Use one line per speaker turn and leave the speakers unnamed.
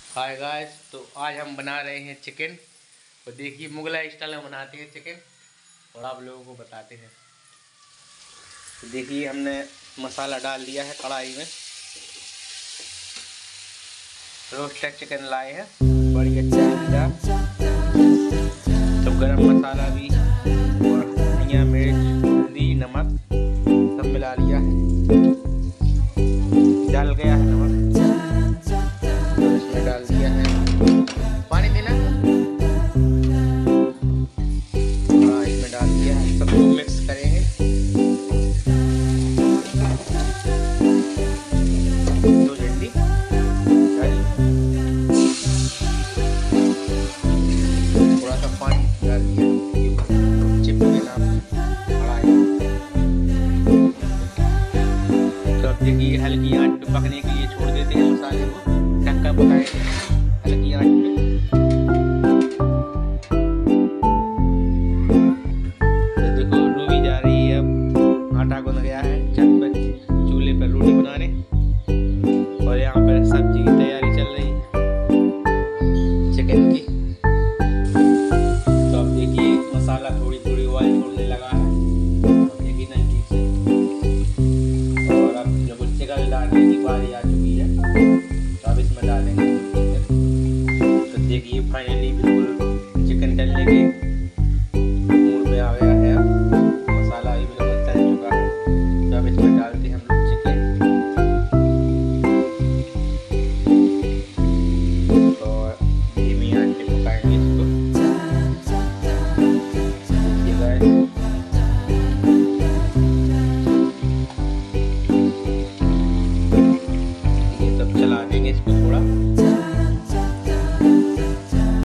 Hi guys, तो आज हम बना रहे हैं चिकन। तो देखिए मुगलाई स्टाइल में बनाते हैं चिकन और आप लोगों को बताते हैं। तो देखिए हमने मसाला डाल दिया है कढ़ाई में। रोस्टेड चिकन लाए हैं बड़ी अच्छा। तो गरम मसाला भी और धनिया मिर्च हल्दी नमक सब मिला लिया है। डाल गया है नमक, तो इसमें डाल दिया है पानी देना। इसमें डाल दिया है, सबको मिक्स करेंगे। दो जल्दी थोड़ा सा पानी डाल दिया चिपके ना कढ़ाई। तो अब देखिए हल्की आंच पे पकने के लिए छोड़ देते हैं मसाले को, ढक्कन पकाएंगे हल्की आंच पे। तो देखो रूबी जा रही है, अब आटा गूंद गया है छत पर चूल्हे पर रोटी बनाने, और यहाँ पर सब्जी की तैयारी चल रही है चिकन की। तो अब देखिए मसाला थोड़ी थोड़ी ऑयल छोड़ने लगा है, देखिए नजदीक से। और अब जब चिकन डालने की बारी आ चुकी है तो अब इसमें डालेंगे। तो देखिए फाइनली